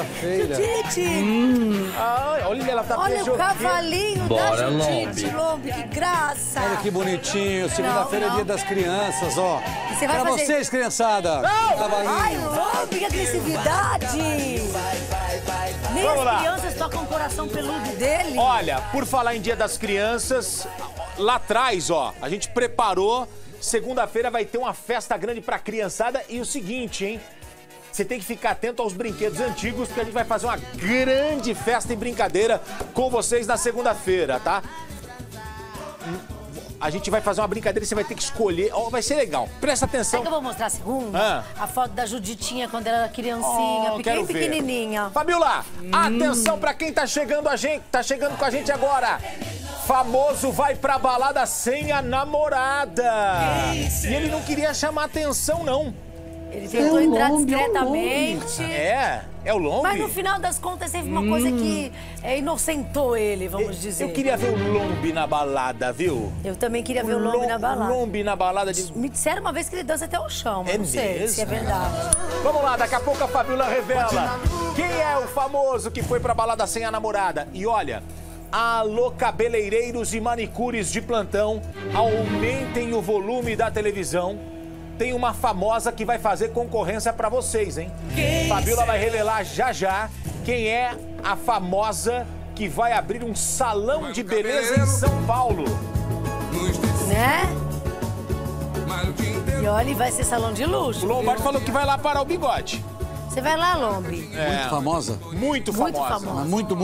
Segunda-feira. Judite! Olha, ela tá Olha o cavalinho da Judite, Lombi, que graça! Olha que bonitinho. Segunda-feira é dia das crianças, ó. Você vai pra fazer... vocês, criançada. Ai, Lombi, que agressividade! Nem Vamos as lá. crianças tocam o coração peludo dele. Olha, por falar em Dia das Crianças, lá atrás, ó, a gente preparou. Segunda-feira vai ter uma festa grande pra criançada. E o seguinte, hein? Você tem que ficar atento aos brinquedos antigos, porque a gente vai fazer uma grande festa e brincadeira com vocês na segunda-feira, tá? A gente vai fazer uma brincadeira e você vai ter que escolher. Ó, vai ser legal. Presta atenção. Sabe que eu vou mostrar a segunda? A foto da Juditinha quando ela era criancinha, bem pequenininha. Fabiola, atenção pra quem tá chegando com a gente agora. Famoso vai pra balada sem a namorada. E ele não queria chamar atenção, não. Ele tentou entrar discretamente. É o Lombi. Mas no final das contas teve uma coisa que inocentou ele, vamos dizer. Eu queria ver o Lombi na balada, viu? Eu também queria ver o Lombi na balada. O Lombi na balada de... Me disseram uma vez que ele dança até o chão, mas não sei se é verdade. Vamos lá, daqui a pouco a Fabiola revela quem é o famoso que foi pra balada sem a namorada. E olha, alô cabeleireiros e manicures de plantão, aumentem o volume da televisão. Tem uma famosa que vai fazer concorrência pra vocês, hein? Fabiola vai revelar já quem é a famosa que vai abrir um salão de beleza em São Paulo. Né? E olha, vai ser salão de luxo. O Lombardi falou que vai lá parar o bigode. Você vai lá, Lombi? Muito famosa? Muito famosa. Mas muito.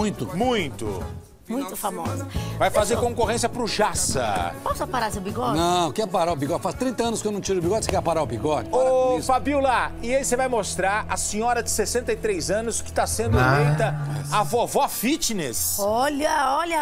Muito famosa. Vai fazer concorrência pro Jassa. Posso parar seu bigode? Não, quer parar o bigode? Faz 30 anos que eu não tiro o bigode, você quer parar o bigode? Ô, Fabiola, e aí você vai mostrar a senhora de 63 anos que tá sendo eleita a vovó fitness. Olha.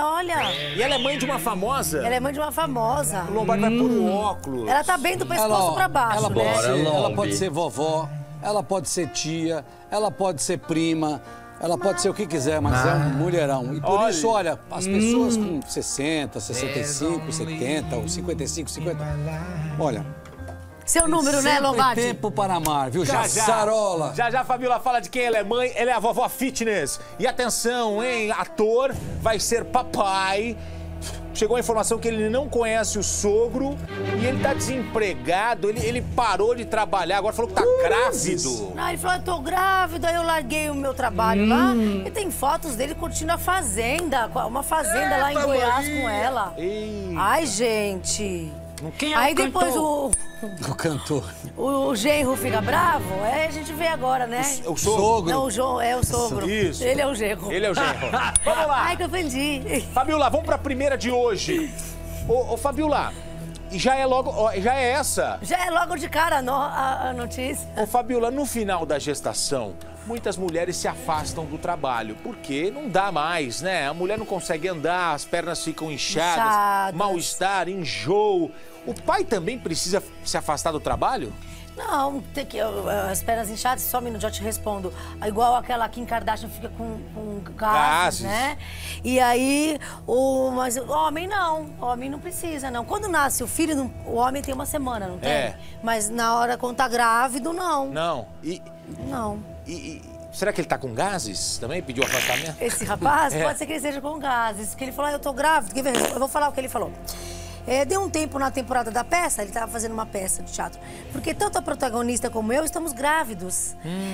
E ela é mãe de uma famosa. Ela é mãe de uma famosa. O Lombardi vai pôr o óculos. Ela tá bem do pescoço pra baixo, né? Ela pode ser vovó, ela pode ser tia, ela pode ser prima. Ela pode ser o que quiser, mas é um mulherão. E por isso, olha, as pessoas com 60, 65, 70, ou 55, 50... Olha... Seu número, né, Lombardi? Tempo para amar, viu? Jassarola. Já a Fabiola fala de quem ela é mãe. Ela é a vovó fitness. E atenção, hein? Ator vai ser papai. Chegou a informação que ele não conhece o sogro e ele tá desempregado, ele parou de trabalhar, agora falou que tá grávido. Não, ele falou, eu tô grávida, aí eu larguei o meu trabalho lá. E tem fotos dele curtindo a fazenda, uma fazenda lá em Goiás com ela. Ai, gente. Quem é aí o depois cantor? O cantor. O genro fica bravo, a gente vê agora, né? O sogro? Não, o João é o sogro. Isso. Ele é o genro. Ele é o genro. Vamos lá. Ai, que eu ofendi. Fabiola, vamos pra primeira de hoje. Ô, Fabiola, já é essa. Já é logo de cara a notícia. Ô, Fabiola, no final da gestação, muitas mulheres se afastam do trabalho, porque não dá mais, né? A mulher não consegue andar, as pernas ficam inchadas. Mal-estar, enjoo. O pai também precisa se afastar do trabalho? Não, tem que, as pernas inchadas, só um minuto, já te respondo. Igual aquela Kim Kardashian fica com gases, né? E aí, mas o homem não, o homem não precisa, não. Quando nasce o filho, o homem tem uma semana, não tem? Mas na hora, quando tá grávido, não. Não. Não. Será que ele tá com gases também? Pediu afastamento? Esse rapaz, pode ser que ele esteja com gases. Porque ele falou, eu tô grávido. Quer ver? Eu vou falar o que ele falou. Deu um tempo na temporada da peça, ele estava fazendo uma peça de teatro. Porque tanto a protagonista como eu estamos grávidos.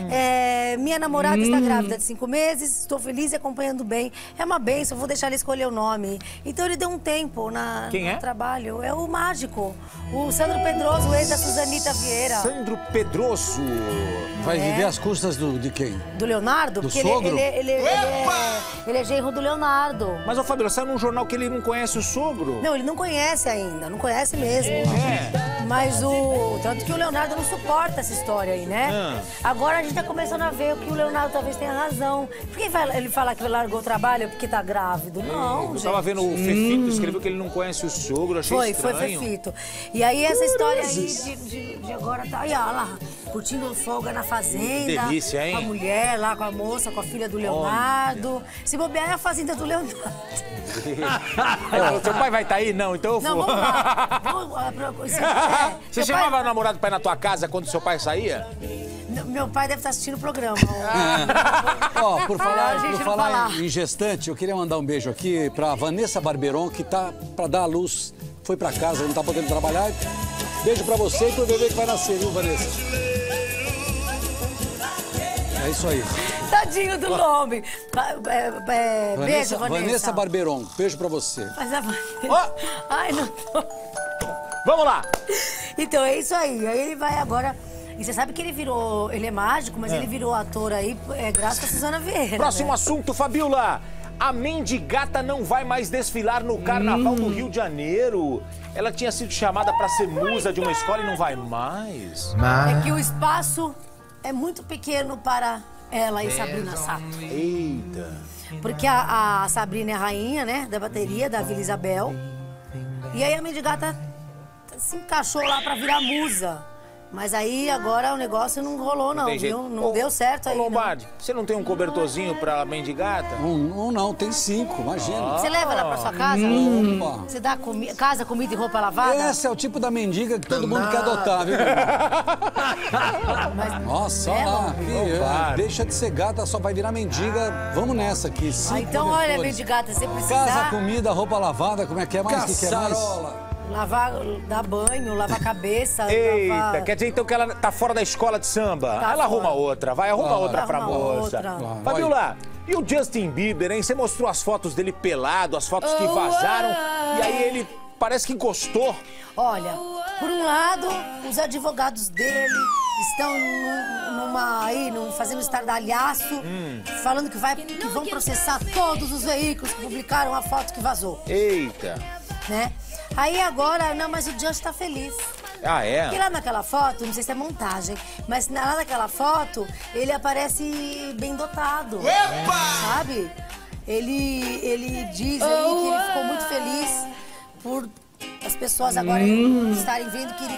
Minha namorada está grávida de 5 meses, estou feliz e acompanhando bem. É uma bênção, vou deixar ele escolher o nome. Então ele deu um tempo no trabalho. É o mágico, o Sandro Pedroso, ex da Suzanita Vieira. Sandro Pedroso. Vai viver às custas de quem? Do Leonardo? Do porque sogro? Ele é genro do Leonardo. Mas, ô Fabiola, saiu num jornal que ele não conhece o sogro? Não, ele não conhece ainda, não conhece mesmo. Mas tanto que o Leonardo não suporta essa história aí, né? Agora a gente tá começando a ver que o Leonardo talvez tenha razão. Por que ele fala que largou o trabalho porque tá grávido? Não, gente. Eu tava vendo o Fefito, escreveu que ele não conhece o sogro, achei estranho. Foi Fefito. E aí essa história aí de agora tá, olha lá, curtindo folga na fazenda. Delícia, hein? Com a mulher lá, com a moça, com a filha do Leonardo. Se bobear é a fazenda do Leonardo. Seu pai vai estar aí? Não, então eu vou. Não, vamos lá. Você chamava o namorado pra ir na tua casa quando seu pai saía? Meu pai deve estar assistindo o programa. Ó, por falar em gestante, eu queria mandar um beijo aqui pra Vanessa Barberon, que tá pra dar a luz, foi pra casa, não tá podendo trabalhar. Beijo pra você e pro bebê que vai nascer, viu, Vanessa? É isso aí. Tadinho do Lombe. Beijo, Vanessa. Vanessa Barberon, beijo pra você. Mas a Vanessa... Oh! Ai, não tô... Vamos lá. Então, é isso aí. Aí ele vai agora... E você sabe que ele virou... Ele é mágico, mas ele virou ator aí graças a Suzana Vieira. Próximo né? assunto, Fabiola. A mendigata não vai mais desfilar no Carnaval do Rio de Janeiro. Ela tinha sido chamada para ser musa de uma escola e não vai mais. É que o espaço é muito pequeno para ela e Sabrina Sato. Eita. Porque a Sabrina é a rainha, né, da bateria, da Vila Isabel. E aí a mendigata se encaixou lá para virar musa. Mas aí agora o negócio não rolou, não, viu? Não deu certo aí. Lombardi, você não tem um cobertorzinho pra mendigata? Não, tem 5, imagina. Você leva ela pra sua casa? Opa. Você dá casa, comida e roupa lavada? Esse é o tipo da mendiga que todo mundo quer adotar, viu? Nossa, olha lá. Deixa de ser gata, só vai virar mendiga. Vamos nessa aqui. Então, olha, mendigata, você precisa... Casa, comida, roupa lavada, como é que é mais? Que quer mais? Lavar, dar banho, lavar a cabeça. Eita, lavar... quer dizer então que ela tá fora da escola de samba? Tá ela fora. arruma outra, arruma outra pra moça. Fabiola, e o Justin Bieber, hein? Você mostrou as fotos dele pelado, as fotos que vazaram, e aí ele parece que gostou. Olha, por um lado, os advogados dele estão fazendo estardalhaço, falando que vão processar todos os veículos que publicaram a foto que vazou. Eita. Né? Aí agora, não, mas o Just tá feliz. Ah, é? Porque lá naquela foto, não sei se é montagem, mas lá naquela foto, ele aparece bem dotado. Epa! Sabe? Ele diz aí que ele ficou muito feliz por as pessoas agora estarem vendo que ele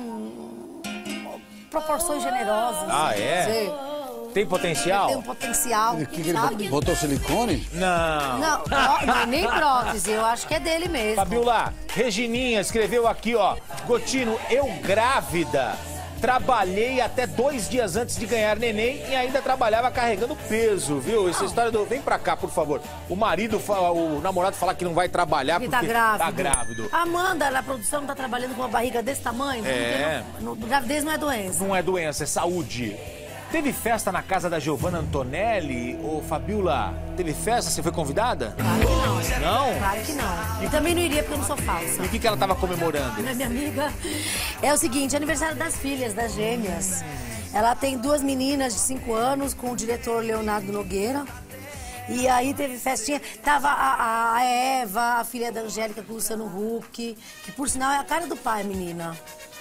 tem proporções generosas. Ah, é? Dizer. Tem potencial? Ele tem um potencial, sabe? Botou silicone? Não, nem prótese, eu acho que é dele mesmo. Fabiola, Regininha escreveu aqui, ó. Gotino, eu grávida, trabalhei até 2 dias antes de ganhar neném e ainda trabalhava carregando peso, viu? Essa história do... Vem pra cá, por favor. O namorado fala que não vai trabalhar porque tá grávido. Tá grávido. Amanda, na produção, tá trabalhando com uma barriga desse tamanho? É. Gravidez não é doença. Não é doença, é saúde. Teve festa na casa da Giovanna Antonelli? Ô, Fabiola, teve festa? Você foi convidada? Claro que não. Não? Claro que não. E também não iria porque eu não sou falsa. E o que ela tava comemorando? Minha amiga, é o seguinte, aniversário das filhas, das gêmeas. Ela tem 2 meninas de 5 anos com o diretor Leonardo Nogueira. E aí teve festinha, tava a Eva, a filha da Angélica com o Luciano Huck, que por sinal é a cara do pai, menina.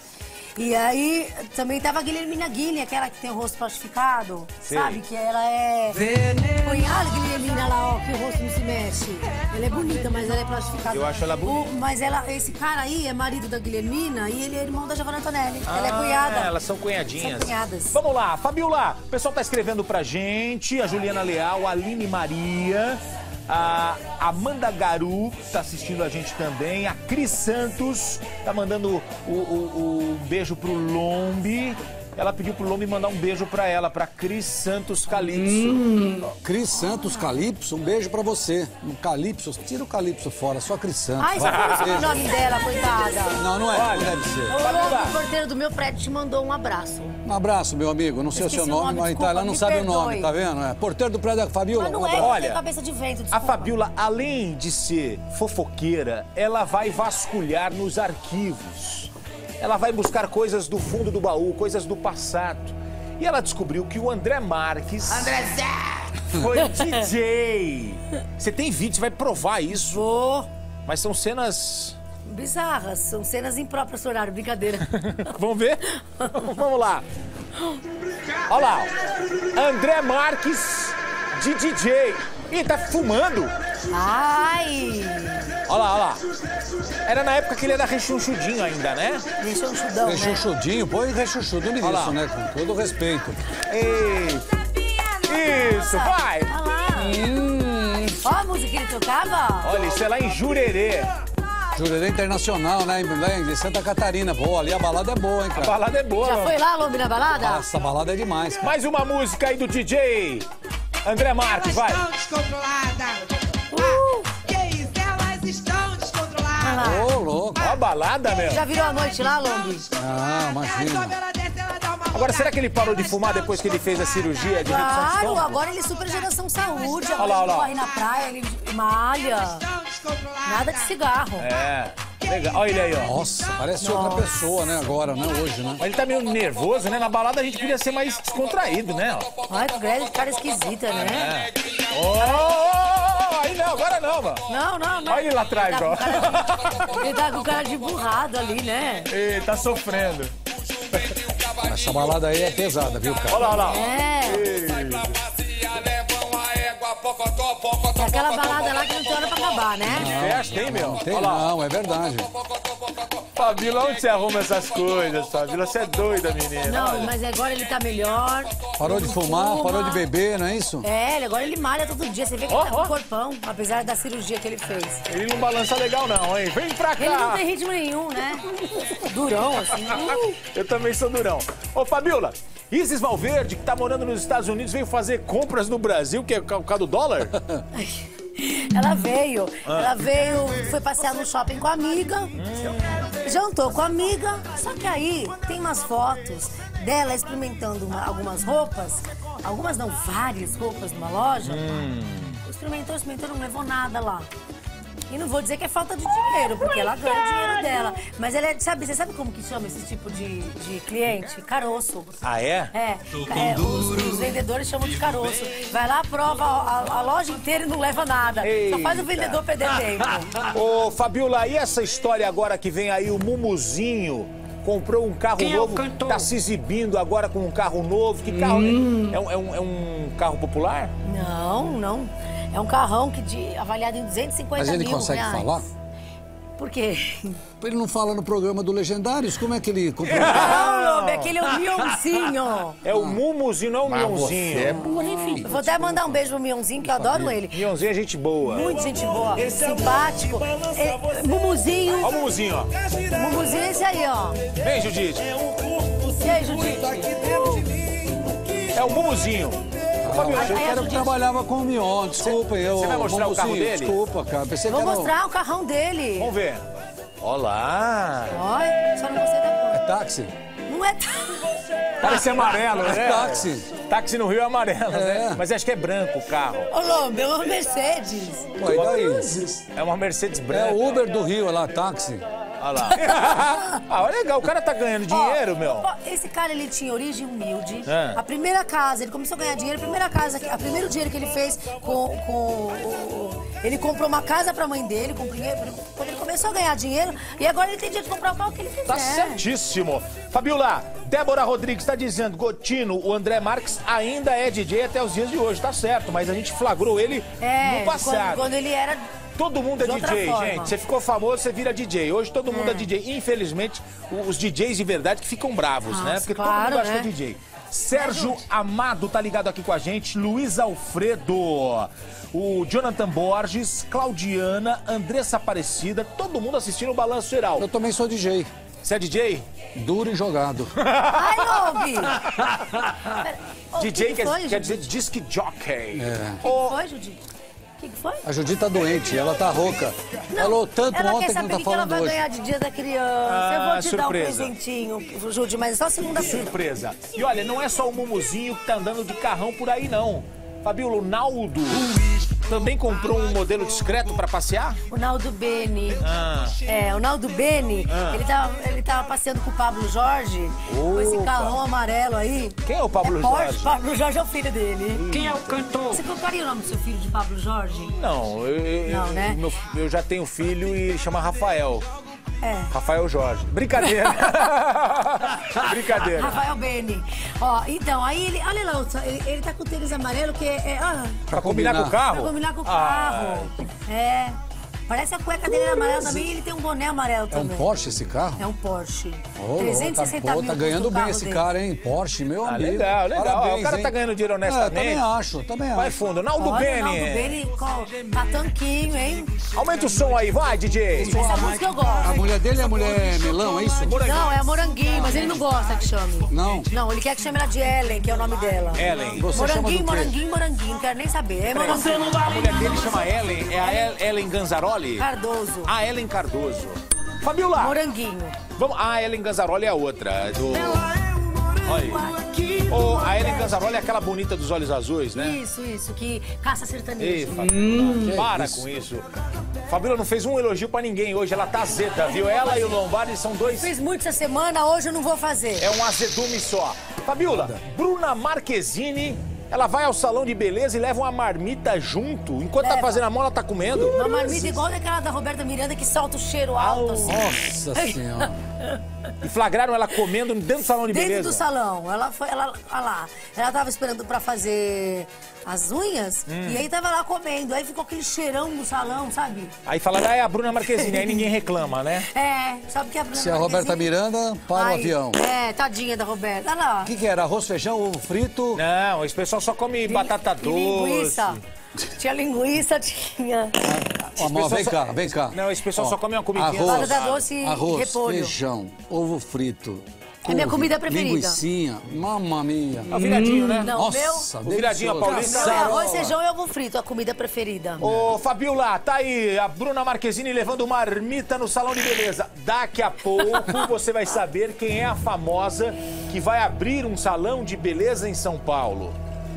E aí também tava a Guilhermina Guilherme, aquela que tem o rosto plastificado, sabe? Que ela é... Olha a Guilhermina lá, ó, que o rosto não se mexe. Ela é bonita, mas ela é plastificada. Eu acho ela bonita. Mas esse cara aí é marido da Guilhermina e ele é irmão da Giovanna Antonelli. Ela é cunhada. Elas são cunhadinhas. São cunhadas. Vamos lá, Fabiola, o pessoal tá escrevendo pra gente, a Juliana Leal, a Aline Maria... A Amanda Garu tá assistindo a gente também. A Cris Santos tá mandando o beijo pro Lombi. Ela pediu pro Lombi mandar um beijo pra ela, pra Cris Santos Calypso. Cris Santos Calypso, um beijo pra você. Um Calypso, tira o Calypso fora, só Cris Santos. Ai, você não o nome dela, coitada. Não é, não deve ser. O porteiro do meu prédio te mandou um abraço. Um abraço, meu amigo. Não sei o seu nome, mas ela não sabe o nome, tá vendo? É. Porteiro do prédio da Fabiola. Mas não é, olha, cabeça de vento, desculpa. A Fabiola, além de ser fofoqueira, ela vai vasculhar nos arquivos. Ela vai buscar coisas do fundo do baú, coisas do passado. E ela descobriu que o André Marques foi DJ. Você tem vídeo, você vai provar isso. Vou. Mas são cenas... bizarras, são cenas impróprias do horário, brincadeira. Vamos ver? Vamos lá. Olha lá, André Marques de DJ. Ih, tá fumando. Ai! Olha lá. Era na época que ele era rechonchudinho ainda, né? Rechonchudão, né? Rechonchudinho, põe rechonchudo nisso, né? Com todo respeito. Isso, vai! Olha lá. Ó a música que ele tocava. Olha, isso é lá em Jurerê. Jurerê Internacional, né? Em Santa Catarina. Pô, ali a balada é boa, hein, cara? A balada é boa, Já mano. foi lá, Lombi, na balada? Essa balada é demais, cara. Mais uma música aí do DJ André Marques, vai. Elas estão descontroladas. Que isso? Elas estão descontroladas. Ô, louco. Ó a balada, meu. Já virou a noite lá, Lombi? Ah, imagina. Ela desce, ela dá uma Agora, será que ele parou de fumar depois que ele fez a cirurgia de redução de Claro, estômago? agora ele é super geração saúde. Olha lá, Agora olha ele lá. corre na praia, ele malha. estão descontroladas. Nada de cigarro. É, legal. Olha ele aí, ó. Nossa, parece outra pessoa, né? Agora, né? Hoje, né? Mas ele tá meio nervoso, né? Na balada a gente queria ser mais descontraído, né? Ó. Ai, que grande cara esquisita, né? Aí não, agora não, mano. Não. Olha ele lá atrás, ó. Ele tá com cara de burrado ali, né? Ele tá sofrendo. Essa balada aí é pesada, viu, cara? Olha lá. É. Aquela balada lá que não tem hora pra acabar, né? Festa, hein, meu? Tem Olha lá. não, é verdade. Fabíola, onde você arruma essas coisas, Fabíola? Você é doida, menina. Não, mas agora ele tá melhor. Parou de fumar, Fuma. parou de beber, não é isso? É, agora ele malha todo dia. Você vê que Ó, ele tá com ó. corpão, apesar da cirurgia que ele fez. Ele não balança legal, não, hein? Vem pra cá. Ele não tem ritmo nenhum, né? Durão, assim. Eu também sou durão. Ô, Fabíola, Isis Valverde, que tá morando nos Estados Unidos, veio fazer compras no Brasil, que é por causa do dólar? Ela veio, foi passear no shopping com a amiga, jantou com a amiga, só que aí tem umas fotos dela experimentando algumas roupas, algumas não, várias roupas numa loja. Experimentou, não levou nada lá. E não vou dizer que é falta de dinheiro, porque ela ganha o dinheiro dela. Mas ela é, sabe, você sabe como que chama esse tipo de cliente? Caroço. Ah, é? Os vendedores chamam de caroço. Vai lá, prova a loja inteira e não leva nada. Só faz o vendedor perder tempo. Ô, Fabíola, e essa história agora que vem aí, o Mumuzinho comprou um carro novo, tá se exibindo agora com um carro novo. Que carro é? É um carro popular? Não. É um carrão avaliado em 250 Mas ele mil consegue reais. falar? Por quê? Ele não fala no programa do Legendários? Como é que ele comprou? Não, Lobo, aquele é o Mionzinho. É o Mumuzinho, não o Mionzinho. é burro, hein, filho? Vou até mandar um beijo pro Mionzinho, que eu adoro ele. Mionzinho é gente boa. Muito gente boa, simpático. Mumuzinho. Ó o Mumuzinho, ó. Mumuzinho é esse aí, ó. Vem, Judite. E aí, Judite? É o Mumuzinho. Fabíola, Eu quero que trabalhava com o Mion, desculpa. Você vai mostrar o carro dele? Desculpa, cara. Pensei Vou que era mostrar o carrão dele. vamos ver. Olá. Olha, só não gostei da É cor. táxi? Não é... Parece amarelo, né? É táxi. Táxi no Rio é amarelo, né? Mas acho que é branco o carro. Ô, Lobo, é uma Mercedes. Pô, e daí? É uma Mercedes É branca. o Uber do Rio, lá, táxi. Olha lá. Ah, legal, o cara tá ganhando dinheiro, meu. Ó, esse cara, ele tinha origem humilde. É. A primeira casa, ele começou a ganhar dinheiro. O primeiro dinheiro que ele fez ele comprou uma casa pra mãe dele, quando ele começou a ganhar dinheiro. E agora ele tem dinheiro de comprar o carro que ele quiser. Tá certíssimo. Fabiola, Débora Rodrigues tá dizendo, Gotino, o André Marques ainda é DJ até os dias de hoje. Tá certo, mas a gente flagrou ele no passado. Quando ele era... Todo mundo é de outra DJ, forma. gente. Você ficou famoso, você vira DJ. Hoje todo mundo é DJ. Infelizmente, os DJs de verdade que ficam bravos, né? Porque todo claro, mundo acha que é né? DJ. Sérgio Amado tá ligado aqui com a gente. Luiz Alfredo. O Jonathan Borges, Claudiana, Andressa Aparecida. Todo mundo assistindo o Balanço Geral. Eu também sou DJ. Você é DJ? Duro e jogado. Ai, Lobi! DJ quer quer dizer disc jockey. É. O que foi, Judite? O que foi? A Judite tá doente, ela tá rouca. Falou tanto ela ontem quer que não saber tá o que ela falando vai hoje. ganhar de dia da criança. Eu vou te dar um surpresa. presentinho, Judy, mas é só segunda-feira. Surpresa. E olha, não é só o Mumuzinho que tá andando de carrão por aí, não. Fabiola, o Naldo também comprou um modelo discreto pra passear? O Naldo Beni. O Naldo Beni, ele tava passeando com o Pablo Jorge, com esse carrão amarelo aí. Quem é o Pablo Porsche. Jorge? Pablo Jorge é o filho dele. Quem é o cantor? Você colocaria o nome do seu filho de Pablo Jorge? Não, Não, né? eu já tenho filho e ele chama Rafael. É. Rafael Jorge. Brincadeira. Brincadeira. Rafael Beni. Ó, então, aí ele, olha lá, ele tá com o tênis amarelo que Pra combinar com o carro? Pra combinar com o carro. É. Parece a cueca dele é amarela também e ele tem um boné amarelo É um também. Porsche esse carro? É um Porsche. Ô, 360 mil tá ganhando custa o bem carro esse dele. cara, hein? Porsche, meu amigo. Legal, legal. Parabéns, O cara hein? tá ganhando dinheiro honestamente. Também acho. Vai fundo. Naldo Olha, Beni. Naldo Beni tá tanquinho, hein? Aumenta o som aí, vai, DJ. Essa música eu A gosto. mulher dele é a mulher melão, é isso? Não, é moranguinho, mas ele não gosta que chame. Não? Não, ele quer que chame ela de Ellen, que é o nome dela. Ellen. Você chama do Moranguinho, quê? moranguinho, não quero nem saber. É moranguinho. A mulher dele chama Ellen. É a Ellen Ganzaroli? Cardoso. A Ellen Cardoso. Fabiola. Moranguinho. Vamos. A Ellen Ganzaroli é a outra. Do... Olha aí. A Ellen Ganzaroli é aquela bonita dos olhos azuis, né? Isso, que caça Ei, sertanejo. Fabiola, para com isso. Fabiola não fez um elogio pra ninguém hoje, ela tá azeda, viu? Ela e o Lombardi são dois... Fiz muito essa semana, hoje eu não vou fazer. É um azedume só. Fabiola, Bruna Marquezine, ela vai ao salão de beleza e leva uma marmita junto. Enquanto tá Leva. fazendo a mão, ela tá comendo. Uma marmita igual daquela da Roberta Miranda que solta o cheiro alto, assim. Nossa senhora. E flagraram ela comendo dentro do salão de Dentro beleza. do salão. Ela foi, olha lá. Ela tava esperando pra fazer as unhas e aí tava lá comendo. Aí ficou aquele cheirão no salão, sabe? Aí falaram, é a Bruna Marquezine, aí ninguém reclama, né? É, sabe que a Bruna Se a Roberta Marquezine- Miranda, para o Ai, avião. É, tadinha da Roberta. Olha lá. O que era? Arroz, feijão, ovo frito? Não, esse pessoal só come batata E doce. linguiça. Tinha linguiça, tinha Amor, vem cá, vem cá. Não, esse pessoal Ó, só come uma comidinha. arroz, batata doce e arroz, repolho. feijão, ovo frito. É minha couve, comida preferida. Linguicinha, mamma mia. É o viradinho, né? Não, Nossa, meu- O viradinho delicioso. paulista. Não, é arroz, feijão e ovo frito, a comida preferida. Ô, Fabiola, tá aí a Bruna Marquezine levando marmita no salão de beleza. Daqui a pouco você vai saber quem é a famosa que vai abrir um salão de beleza em São Paulo.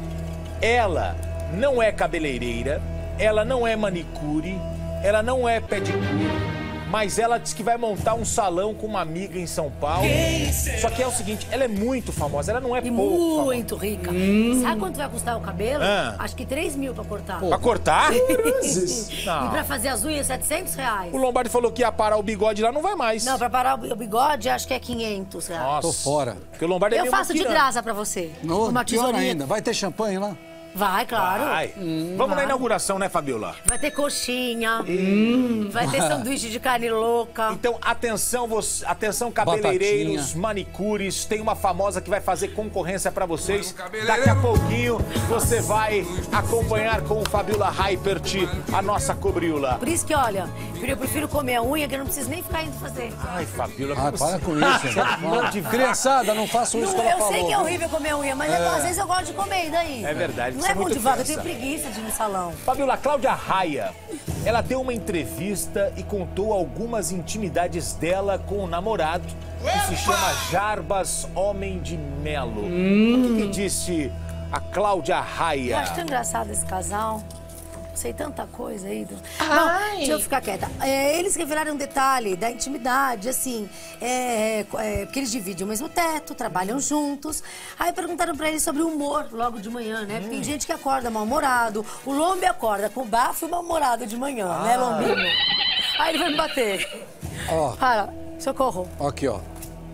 Ela não é cabeleireira, ela não é manicure, ela não é pedicure, mas ela diz que vai montar um salão com uma amiga em São Paulo. Só que é o seguinte, ela é muito famosa, ela não é E pouco famosa. muito rica. Sabe quanto vai custar o cabelo? Ah. Acho que 3 mil pra cortar. Pra cortar? E Não. pra fazer as unhas, 700 reais. O Lombardi falou que ia parar o bigode lá, não vai mais. Não, pra parar o bigode, acho que é 500 reais. Nossa. Tô fora. Porque o Lombardi é Eu meio faço de muquirana. graça pra você. No, Uma pior tesourinha. ainda. Vai ter champanhe lá? Vai, claro. Vai. Vamos na inauguração, né, Fabiola? Vai ter coxinha. Vai ter sanduíche de carne louca. Então, atenção, atenção cabeleireiros, manicures, tem uma famosa que vai fazer concorrência pra vocês. Daqui a pouquinho você vai acompanhar com o Fabiola Hypert, a nossa cobriola. Por isso que, olha, eu prefiro comer a unha que eu não preciso nem ficar indo fazer. Ai, Fabiola, Ah, para com isso. Mão de Criançada, não façam isso que ela Eu falou. sei que é viu? horrível comer unha, mas às vezes eu gosto de comer, e daí? É verdade, Não você é é muito muito vaga, eu tenho criança. preguiça de ir no salão. Fabiola, Cláudia Raia, ela deu uma entrevista e contou algumas intimidades dela com o namorado, que se chama Jarbas Homem de Melo. O que disse a Cláudia Eu Raia? acho tão engraçado esse casal. Sei tanta coisa aí. Não, deixa eu ficar quieta. Eles revelaram um detalhe da intimidade, assim, porque eles dividem o mesmo teto, trabalham juntos. Aí perguntaram pra eles sobre o humor logo de manhã, né? Tem gente que acorda mal-humorado. O Lombi acorda com bafo e mal-humorado de manhã, né, Lombinho? Aí ele vai me bater. Ó. Para, socorro. Aqui, ó.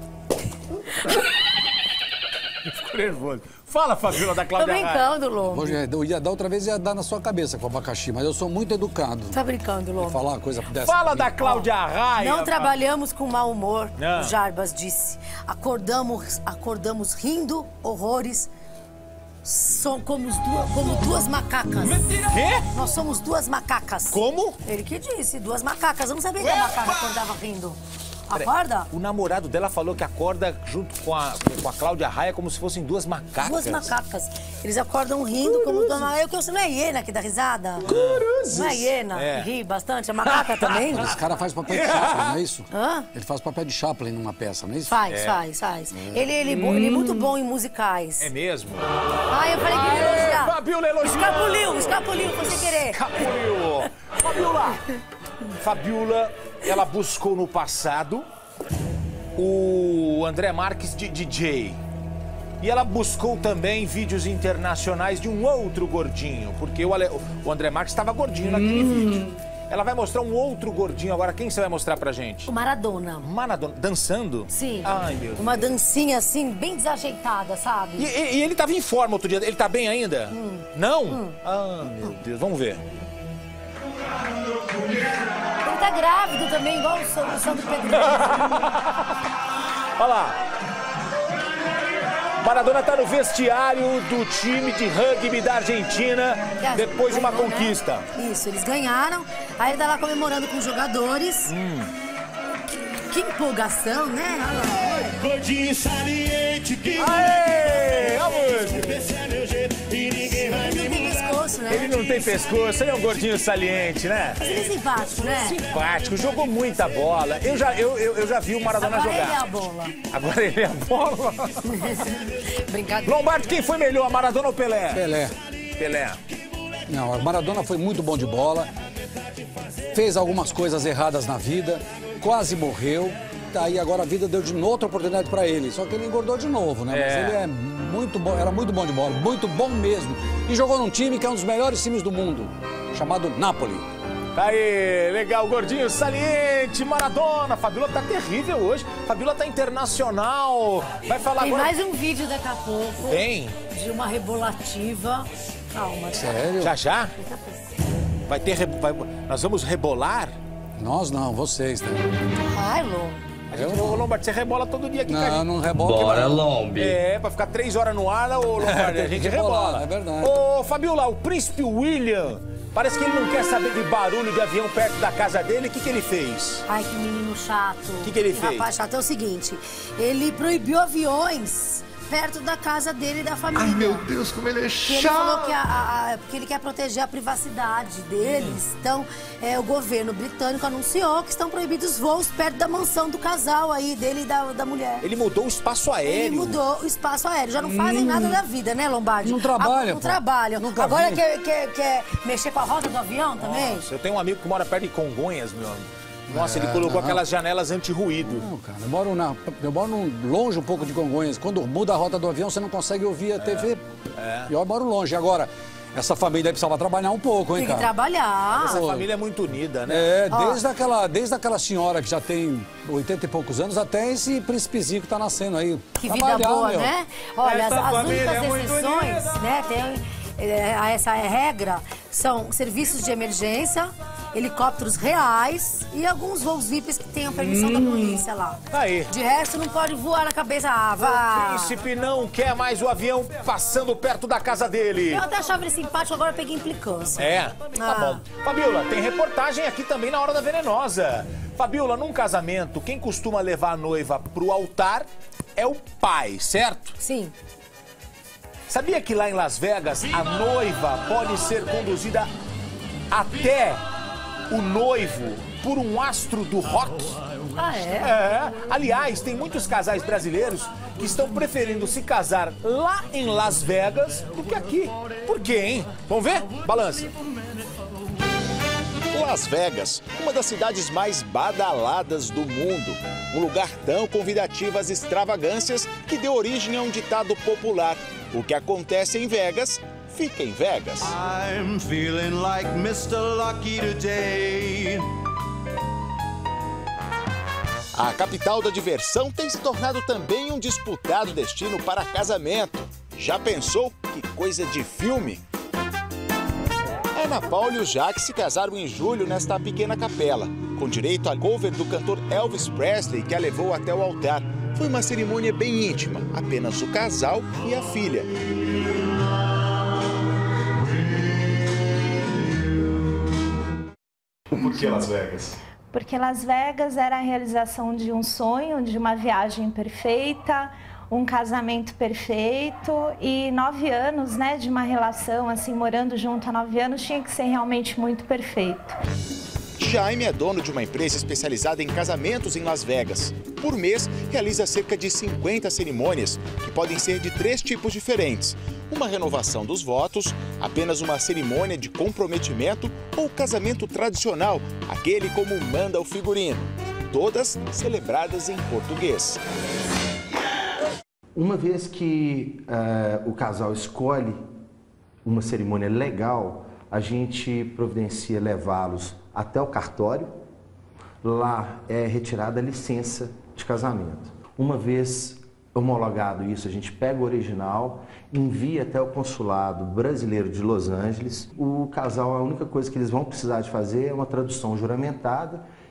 Ficou nervoso. Fala, Fabiola, da Tô Cláudia Raia. brincando, Lombi. Hoje eu ia dar outra vez, ia dar na sua cabeça com o abacaxi, mas eu sou muito educado. Tá brincando, Lombi. Falar uma coisa dessa. Fala da Cláudia Raia. Não trabalhamos com mau humor, Não. o Jarbas disse. Acordamos rindo, horrores. Como duas macacas. Quê? Nós somos duas macacas. Como? Ele que disse, duas macacas. Eu não sabia que a macaca acordava rindo. Acorda? O namorado dela falou que acorda junto com a Cláudia Raia como se fossem duas macacas. Duas macacas. Eles acordam rindo como duas macacas. Não é hiena que dá risada? Não é hiena É. que ri bastante? A macaca também? Esse cara faz papel de Chaplin, não é isso? Hã? Ele faz papel de Chaplin numa peça, não é isso? Faz. Ele é muito bom em musicais. É mesmo? Ai, eu falei que ele ia elogiar. Fabiola elogiou. Escapuliu, sem querer. Capuliu. Fabiola, ela buscou no passado o André Marques de DJ. E ela buscou também vídeos internacionais de um outro gordinho, porque o André Marques estava gordinho naquele vídeo. Ela vai mostrar um outro gordinho agora. Quem você vai mostrar pra gente? O Maradona. Maradona. Dançando? Sim. Ai, meu Deus. Uma dancinha assim, bem desajeitada, sabe? E ele tava em forma outro dia. Ele tá bem ainda? Não? Ah, meu Deus. Vamos ver. tá grávido também, igual o Sandro Pedro. Olha lá. Maradona tá no vestiário do time de rugby da Argentina depois de uma conquista. Né? Isso, eles ganharam. Aí ele tá lá comemorando com os jogadores. Que empolgação, né? Gordinho saliente que Aê! A música. Ele não tem pescoço, né? Ele não tem pescoço, ele é um gordinho saliente, né? Mas ele é simpático, né? Simpático, jogou muita bola. Eu já vi o Maradona Agora jogar. ele é a bola. Agora ele é a bola. Brincadeira. Lombardi, quem foi melhor, Maradona ou Pelé? Pelé. Pelé. Não, o Maradona foi muito bom de bola, fez algumas coisas erradas na vida, quase morreu, aí agora a vida deu de novo outra oportunidade para ele, só que ele engordou de novo, né? Mas ele é muito bom, era muito bom de bola, muito bom mesmo. E jogou num time que é um dos melhores times do mundo, chamado Napoli. Tá aí, legal, gordinho saliente, Maradona. Fabiola tá terrível hoje, Fabiola tá internacional. Vai falar Tem agora... mais um vídeo daqui a pouco. Tem? De uma rebolativa. Calma. Sério? Já? Vai ter... Nós vamos rebolar? Nós não, vocês, né? Ai, Lô. Ô, Lombardi, você rebola todo dia aqui, cara. Não rebola. Bora, Lombi. É, pra ficar 3 horas no ar, ô Lombardi, a gente rebola. É verdade. Ô, Fabiola, o príncipe William, parece que ele não quer saber de barulho de avião perto da casa dele. O que ele fez? Ai, que menino chato. O que ele fez? Rapaz chato é o seguinte, ele proibiu aviões perto da casa dele e da família. Ai, meu Deus, como ele é Porque ele chato. falou que porque ele quer proteger a privacidade deles. Então, o governo britânico anunciou que estão proibidos voos perto da mansão do casal aí, dele e da mulher. Ele mudou o espaço aéreo. Ele mudou o espaço aéreo. Já não fazem nada da vida, né, Lombardi? Não trabalha, Não pô. trabalham. Nunca Agora vi. quer mexer com a roda do avião também? Nossa, eu tenho um amigo que mora perto de Congonhas, meu amigo. Nossa, ele colocou aquelas janelas anti-ruído. Não, cara, eu moro longe um pouco de Congonhas. Quando muda a rota do avião, você não consegue ouvir a TV. E eu moro longe. Agora, essa família aí precisava trabalhar um pouco, hein, Tem que cara? trabalhar. Essa família é muito unida, né? Desde aquela senhora que já tem 80 e poucos anos até esse príncipezinho que tá nascendo aí. Que vida boa, meu. né? Olha, Essa as família únicas é muito exceções, unida. né, tem essa regra, são serviços de emergência, helicópteros reais e alguns voos VIPs que tenham permissão da polícia lá. Aí. De resto, não pode voar na cabeça. Ah, O vá. príncipe não quer mais o avião passando perto da casa dele. Eu até achava ele simpático, agora eu peguei implicância. É, tá bom. Fabiola, tem reportagem aqui também na Hora da Venenosa. Fabiola, num casamento, quem costuma levar a noiva pro altar é o pai, certo? Sim. Sabia que lá em Las Vegas a noiva pode ser conduzida até o noivo por um astro do rock? Ah, é? É. Aliás, tem muitos casais brasileiros que estão preferindo se casar lá em Las Vegas do que aqui. Por quê, hein? Vamos ver? Balança. Las Vegas, uma das cidades mais badaladas do mundo. Um lugar tão convidativo às extravagâncias que deu origem a um ditado popular. O que acontece em Vegas, fica em Vegas. I'm feeling like Mr. Lucky today. A capital da diversão tem se tornado também um disputado destino para casamento. Já pensou? Que coisa de filme! Ana Paula e o Jaque se casaram em julho nesta pequena capela, com direito a cover do cantor Elvis Presley, que a levou até o altar. Foi uma cerimônia bem íntima, apenas o casal e a filha. Por que Las Vegas? Porque Las Vegas era a realização de um sonho, de uma viagem perfeita, um casamento perfeito e 9 anos, né, de uma relação, assim, morando junto há 9 anos, tinha que ser realmente muito perfeito. Jaime é dono de uma empresa especializada em casamentos em Las Vegas. Por mês, realiza cerca de 50 cerimônias, que podem ser de 3 tipos diferentes. Uma renovação dos votos, apenas uma cerimônia de comprometimento ou casamento tradicional, aquele como manda o figurino. Todas celebradas em português. Uma vez que o casal escolhe uma cerimônia legal, a gente providencia levá-los até o cartório. Lá é retirada a licença de casamento. Uma vez homologado isso, a gente pega o original, envia até o consulado brasileiro de Los Angeles. O casal, a única coisa que eles vão precisar de fazer é uma tradução juramentada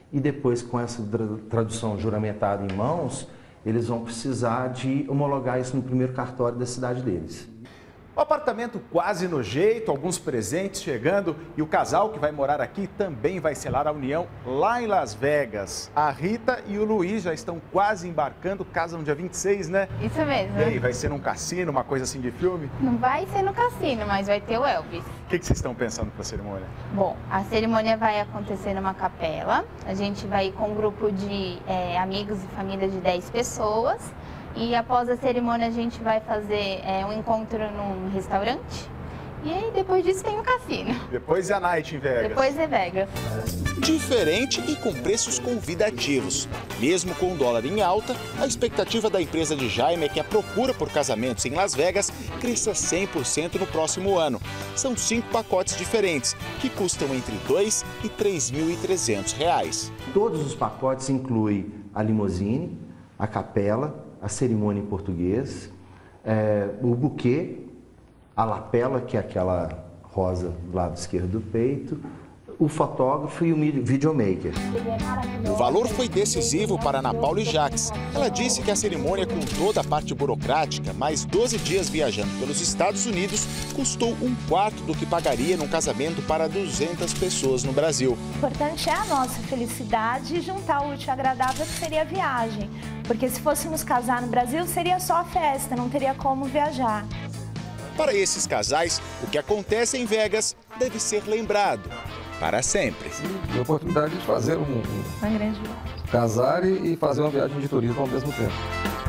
e depois com essa tradução juramentada em mãos, eles vão precisar de homologar isso no primeiro cartório da cidade deles. O apartamento quase no jeito, alguns presentes chegando e o casal que vai morar aqui também vai selar a união lá em Las Vegas. A Rita e o Luiz já estão quase embarcando, casam no dia 26, né? Isso mesmo. E aí, vai ser num cassino, uma coisa assim de filme? Não vai ser no cassino, mas vai ter o Elvis. O que vocês estão pensando para a cerimônia? Bom, a cerimônia vai acontecer numa capela. A gente vai ir com um grupo de amigos e família de 10 pessoas. E após a cerimônia a gente vai fazer um encontro num restaurante. E aí depois disso tem o cassino. Depois é a night em Vegas. Depois é Vegas. Diferente e com preços convidativos. Mesmo com o dólar em alta, a expectativa da empresa de Jaime é que a procura por casamentos em Las Vegas cresça 100% no próximo ano. São 5 pacotes diferentes, que custam entre R$ 2.000 e R$ 3.300. Todos os pacotes incluem a limousine, a capela, a cerimônia em português, o buquê, a lapela, que é aquela rosa do lado esquerdo do peito, o fotógrafo e o videomaker. O valor foi decisivo para Ana Paula e Jaques. Ela disse que a cerimônia, com toda a parte burocrática, mais 12 dias viajando pelos Estados Unidos, custou 1/4 do que pagaria num casamento para 200 pessoas no Brasil. O importante é a nossa felicidade e juntar o útil ao agradável, que seria a viagem. Porque se fôssemos casar no Brasil, seria só a festa, não teria como viajar. Para esses casais, o que acontece em Vegas deve ser lembrado para sempre. A oportunidade de fazer uma grande viagem. Casar e fazer uma viagem de turismo ao mesmo tempo.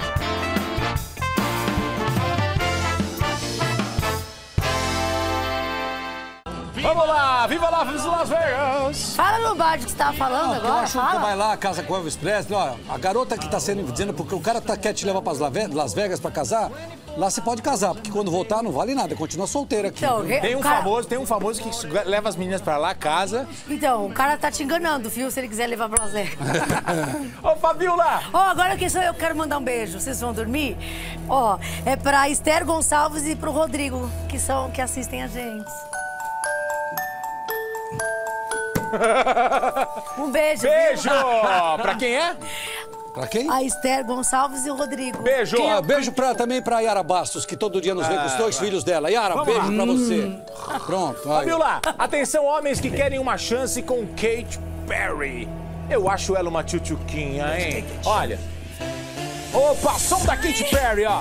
Vamos lá, viva Las Vegas! Fala no bar que você tava falando agora, Eu acho que vai lá, casa com o Elvis Presley. Ó, a garota que tá dizendo, porque o cara quer te levar para Las Vegas para casar, lá você pode casar, porque quando voltar não vale nada, continua solteira aqui. Então, Tem um famoso que leva as meninas pra lá, casa. Então, o cara tá te enganando, viu? Se ele quiser levar pra Las Vegas. Ô, Fabiola! Ó, agora que sou eu, quero mandar um beijo. Vocês vão dormir? Ó, é pra Esther Gonçalves e pro Rodrigo, que assistem a gente. Um beijo. Beijo! Pra quem é? Pra quem? A Esther Gonçalves e o Rodrigo. Beijo! Beijo também pra Yara Bastos, que todo dia nos vê com os 2 filhos dela. Yara, beijo pra você. Pronto. Fabiola, atenção, homens que querem uma chance com Katy Perry. Eu acho ela uma tchutchuquinha, hein? Olha. Opa, som da Katy Perry, ó.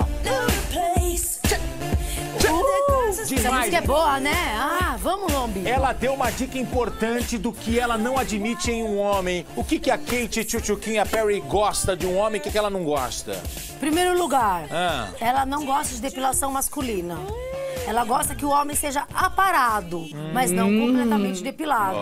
Essa música é boa, né? Ah, vamos, Lombi. Ela deu uma dica importante do que ela não admite em um homem. O que a Katy Tchutchuquinha Perry gosta de um homem e o que ela não gosta? Primeiro lugar, ela não gosta de depilação masculina. Ela gosta que o homem seja aparado, mas não completamente depilado.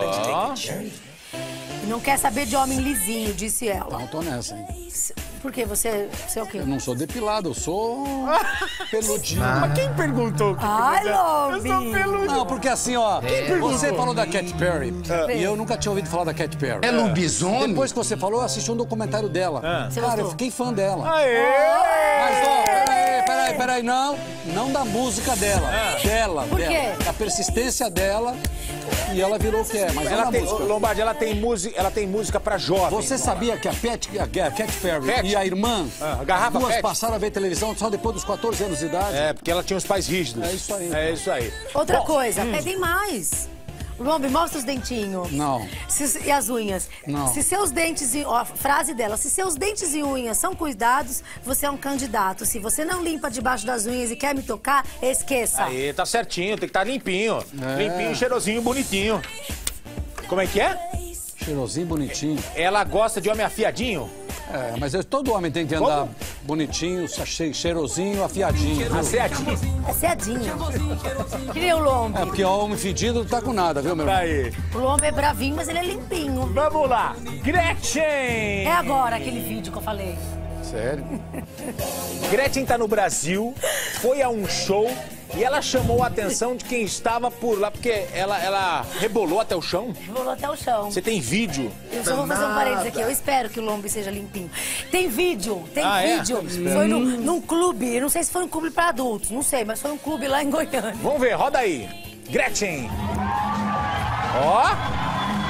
Não quer saber de homem lisinho, disse ela. Então, tô nessa, hein? Por quê? Você é o quê? Eu não sou depilado, eu sou peludinho. Mas quem perguntou o que Ai, você é? Lombi. Eu sou peludinho. Não, porque assim, ó, você falou da Katy Perry e eu nunca tinha ouvido falar da Katy Perry. É lobisomem? Depois que você falou, eu assisti um documentário dela. Cara, eu fiquei fã dela. Aê! Mas, ó, peraí, não da música dela. Dela, Por quê? dela. Da persistência dela. E ela virou o que é, mas ela tem música. Lombardi, ela tem música pra jovens. Você sabia que a Katy Perry e a irmã, a garrafa duas Pet. passaram a ver televisão só depois dos 14 anos de idade? É, porque ela tinha os pais rígidos. É isso aí. É isso aí. Outra coisa, tem mais. Lombi, mostra os dentinhos. Não. E as unhas. Não. Se seus dentes e... Ó, a frase dela. Se seus dentes e unhas são cuidados, você é um candidato. Se você não limpa debaixo das unhas e quer me tocar, esqueça. Aí, tá certinho. Tem que estar limpinho. Limpinho, cheirosinho, bonitinho. Como é que é? Cheirosinho, bonitinho. Ela gosta de homem afiadinho? É, mas todo homem tem que andar bonitinho, cheirosinho, afiadinho. Afiadinho. Afiadinho. Que nem o Lombi. É, porque o homem fedido não tá com nada, viu, meu irmão? Aí. O Lombi é bravinho, mas ele é limpinho. Vamos lá. Gretchen! É agora aquele vídeo que eu falei. Sério? Gretchen tá no Brasil, foi a um show e ela chamou a atenção de quem estava por lá, porque ela rebolou até o chão. Rebolou até o chão. Você tem vídeo? Eu só vou fazer um parênteses aqui. Eu espero que o Lombi seja limpinho. Tem vídeo, vídeo. É? Foi num clube, eu não sei se foi um clube pra adultos, não sei, mas foi um clube lá em Goiânia. Vamos ver, roda aí. Gretchen. Ó.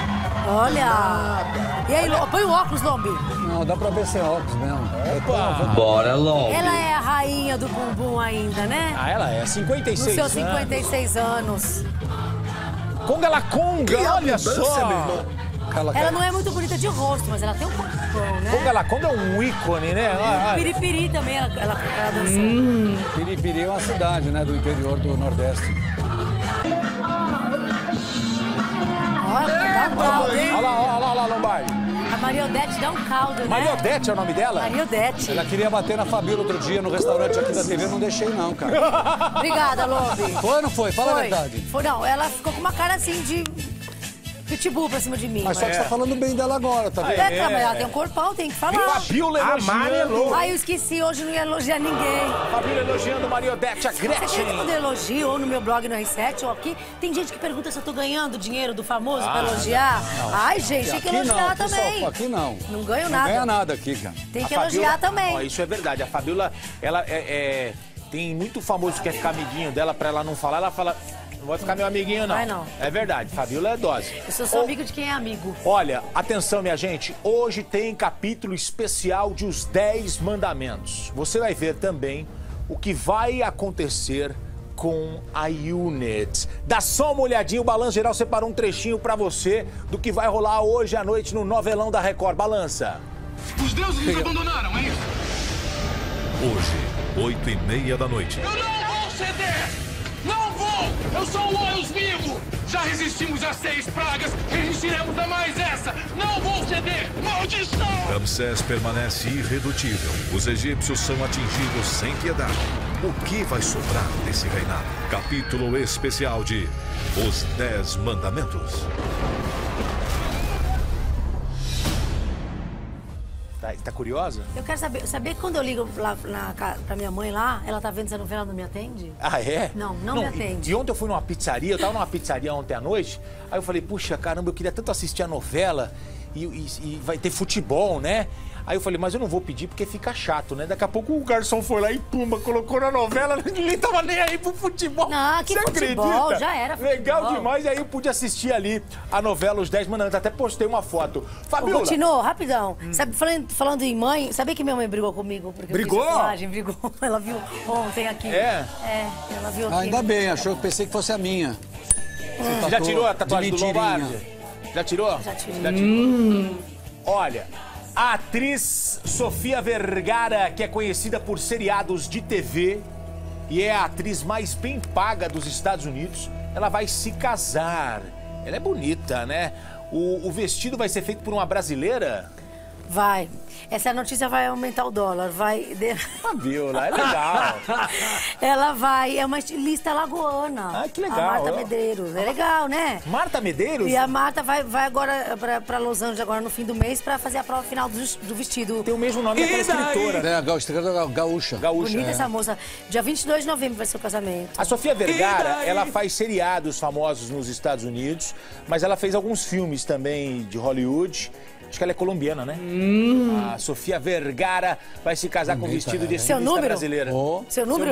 Olha! E aí, põe o óculos, Lombi. Não, dá pra ver sem óculos mesmo. Bora, Lombi. Ela é a rainha do bumbum ainda, né? Ah, ela é, 56 Nos seus 56 anos. Conga La Conga, olha só! Ela não é muito bonita de rosto, mas ela tem um corpão, né? Conga La Conga é um ícone, né? Piripiri também, ela dançou. Piripiri é uma cidade, né, do interior do Nordeste. Olha lá, Lombardi. A Maria Odete dá um caldo, né? Maria Odete é o nome dela? Maria Odete. Ela queria bater na Fabíola outro dia no restaurante aqui da TV, eu não deixei não, cara. Obrigada, Lombi. Foi ou não foi? Fala a verdade. Foi, não. Ela ficou com uma cara assim de pitbull pra cima de mim. Mas só que você tá falando bem dela agora, tá vendo? Mas ela tem um corpão, tem que falar. Fabíola elogiando. Ai, eu esqueci, hoje não ia elogiar ninguém. Fabíola elogiando Maria Odete, a Gretchen. Você quer que eu elogie, ou no meu blog no R7, ou aqui? Tem gente que pergunta se eu tô ganhando dinheiro do famoso pra elogiar. Não. Ai, gente, tem que elogiar também. Aqui não. Não ganho nada. Não ganha nada aqui, cara. Tem que elogiar também. Ó, isso é verdade. A Fabíola, ela tem muito famoso que quer ficar amiguinho dela, pra ela não falar, ela fala... Não vai ficar meu amiguinho, não. Vai não. É verdade, Fabíola é dose. Eu sou só amigo de quem é amigo. Olha, atenção, minha gente. Hoje tem capítulo especial de Os 10 Mandamentos. Você vai ver também o que vai acontecer com a Unit. Dá só uma olhadinha, o Balanço Geral separou um trechinho pra você do que vai rolar hoje à noite no novelão da Record. Balança. Os deuses nos abandonaram, é isso? Hoje, 8h30 da noite. Eu não vou ceder! Não vou! Eu sou um Horus vivo! Já resistimos a 6 pragas, resistiremos a mais essa! Não vou ceder! Maldição! Ramsés permanece irredutível. Os egípcios são atingidos sem piedade. O que vai sobrar desse reinado? Capítulo especial de Os 10 Mandamentos. Tá curiosa? Eu quero saber que quando eu ligo lá pra minha mãe lá, ela tá vendo essa novela, não me atende? Ah, é? Não me atende. E ontem eu fui numa pizzaria, eu tava numa pizzaria ontem à noite, aí eu falei, puxa, caramba, eu queria tanto assistir a novela e vai ter futebol, né? Aí eu falei, mas eu não vou pedir porque fica chato, né? Daqui a pouco o garçom foi lá e pumba, colocou na novela, ninguém tava nem aí pro futebol. Não, que Você futebol, acredita? já era futebol. Legal demais, aí eu pude assistir ali a novela Os 10 Mandamentos, até postei uma foto. Fabíola. Continuou, rapidão. Sabe, falando em mãe, sabia que minha mãe brigou comigo? Porque brigou? Brigou. Ela viu ontem aqui. É? É, ela viu aqui. Ainda bem, pensei que fosse a minha. Você já tirou a tatuagem do Lombardi? Já tirou? Já tirei. Olha, a atriz Sofia Vergara, que é conhecida por seriados de TV e é a atriz mais bem paga dos Estados Unidos, ela vai se casar. Ela é bonita, né? O vestido vai ser feito por uma brasileira? Vai. Essa notícia vai aumentar o dólar, vai... Fabíola, é legal. Ela vai, é uma estilista lagoana. Ah, que legal. A Marta Medeiros, é legal, né? Marta Medeiros? E a Marta vai agora pra Los Angeles agora no fim do mês pra fazer a prova final do vestido. Tem o mesmo nome daquela escritora. É, gaúcha. Bonita essa moça. Dia 22 de novembro vai ser o casamento. A Sofia Vergara, ela faz seriados famosos nos Estados Unidos, mas ela fez alguns filmes também de Hollywood. Acho que ela é colombiana, né? A Sofia Vergara vai se casar com vestido de estilista brasileira. Seu número?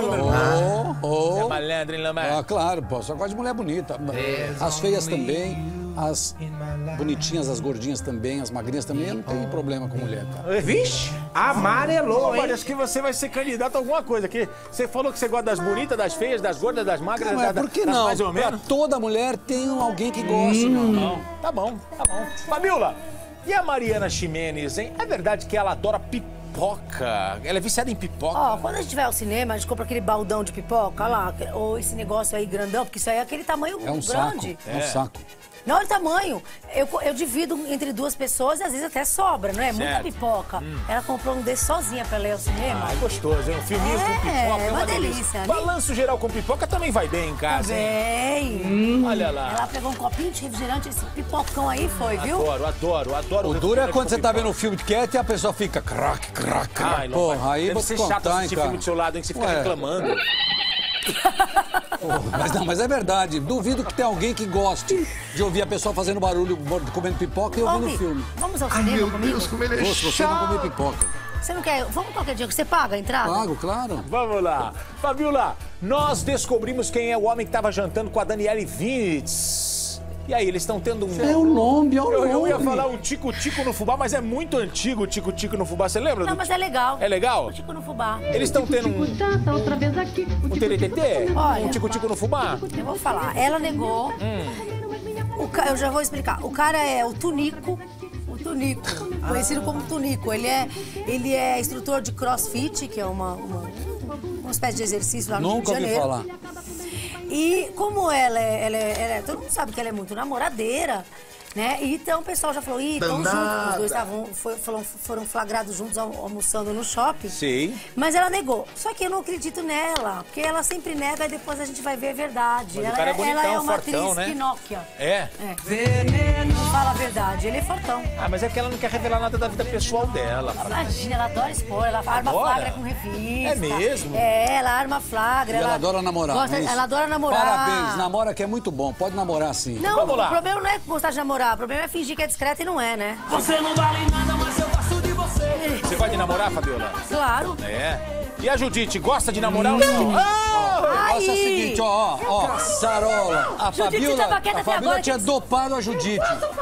É malandro, hein, Lamar? Ah, claro, pô. Só gosto de mulher bonita. As feias também, as bonitinhas, as gordinhas também, as magrinhas também. Eu não tenho problema com mulher, cara. Vixe, amarelou, hein? Acho que você vai ser candidato a alguma coisa aqui. Você falou que você gosta das bonitas, das feias, das gordas, das magras, Por que das não? mais ou menos. Toda mulher tem alguém que gosta, não. Tá bom. Fabíola, e a Mariana Ximenes, hein? É verdade que ela adora pipoca? Ela é viciada em pipoca? Ó, quando a gente vai ao cinema, a gente compra aquele baldão de pipoca lá, ou esse negócio aí grandão, porque isso aí é aquele tamanho grande. É um saco. Não, olha o tamanho. Eu divido entre 2 pessoas e às vezes até sobra, não é? Muita pipoca. Ela comprou um desse sozinha pra ler ao cinema. É gostoso, hein? Um filminho com pipoca é uma delícia. Né? Balanço Geral com pipoca também vai bem em casa, hein? Olha lá. Ela pegou um copinho de refrigerante, esse pipocão aí foi, viu? Adoro. O duro é quando você tá vendo um filme de quieto e a pessoa fica crack. Ai, não, porra, aí deve você ser chato contar, assistir filme do seu lado, hein? Que você fica reclamando. Mas é verdade. Duvido que tem alguém que goste de ouvir a pessoa fazendo barulho, comendo pipoca e ouvindo o filme. Vamos ao cinema comigo? Deus, como ele é chato. Você não comer pipoca. Você não quer? Vamos qualquer dia que você paga a entrada? Pago, claro. Vamos lá. Fabíola, nós descobrimos quem é o homem que estava jantando com a Daniele Vinitz. E aí, eles estão tendo um... É o nome, Eu ia falar um tico-tico no fubá, mas é muito antigo o tico-tico no fubá. Você lembra? Não, mas é legal. É legal? Tico no fubá. Eles estão tendo um teretetê? Olha, Um tico-tico no fubá? Eu vou falar. Ela negou. Eu já vou explicar. O cara é o Tunico. O Tunico. Conhecido como Tunico. Ele é instrutor de crossfit, que é uma espécie de exercício lá no Rio de Janeiro. Nunca ouvi falar. E como todo mundo sabe que ela é muito namoradeira, né? E então o pessoal já falou, estão juntos, os dois foram flagrados juntos almoçando no shopping. Sim. Mas ela negou. Só que eu não acredito nela, porque ela sempre nega e depois a gente vai ver a verdade. Mas o cara é bonitão, ela é uma fortão, atriz né? Pinóquia. É? Veneno. Fala a verdade, ele é fortão. Ah, mas é que ela não quer revelar nada da vida pessoal dela. Imagina, ela adora expor, ela arma flagra com revista. É mesmo? É, ela arma flagra. E ela adora namorar. Ela adora namorar. Parabéns, namora que é muito bom, pode namorar sim. Não, Vamos lá. O problema não é gostar de namorar, o problema é fingir que é discreta e não é, né? Você não vale nada, mas eu gosto de você. Você vai de namorar, Fabiola? Claro. É. E a Judite, gosta de namorar ou não? Olha o seguinte, ó, Sarola, a Fabiola tinha dopado a Judite.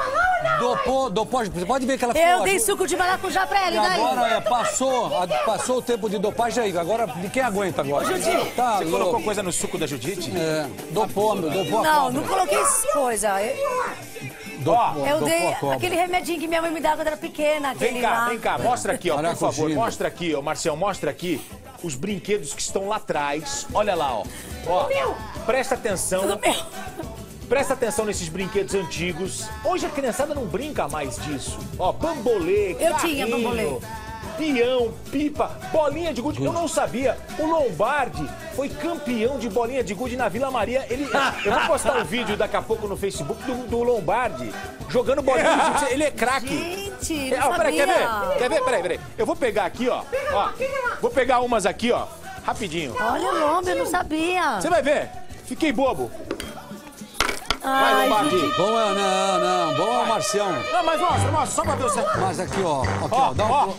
Dopou, você pode ver que ela ficou... Eu dei suco de maracujá pra ela, e daí? Agora passou o tempo de dopagem aí, agora quem aguenta agora? Judite, tá você louco. colocou coisa no suco da Judite? É, dopou a não coloquei coisa. Eu dei aquele remedinho que minha mãe me dava quando era pequena. Vem cá, mostra aqui, ó, por favor, mostra aqui, ó, Marcel, mostra aqui os brinquedos que estão lá atrás. Olha lá, ó. Presta atenção. Presta atenção nesses brinquedos antigos. Hoje a criançada não brinca mais disso. Ó, bambolê, Eu tinha bambolê. Peão, pipa, bolinha de gude. Eu não sabia. O Lombardi foi campeão de bolinha de gude na Vila Maria. Eu vou postar um vídeo daqui a pouco no Facebook do Lombardi jogando bolinha de gude. Ele é craque. Gente, não sabia. Quer ver? Peraí. Eu vou pegar aqui, ó. Vou pegar umas aqui, ó. Rapidinho. Olha o nome, eu não sabia. Você vai ver. Fiquei bobo. Ai, vai, Lombardi. Bom, não, bom é o Marcião. Não, mas mostra, só pra ver o certo. Mas aqui, ó, dá um...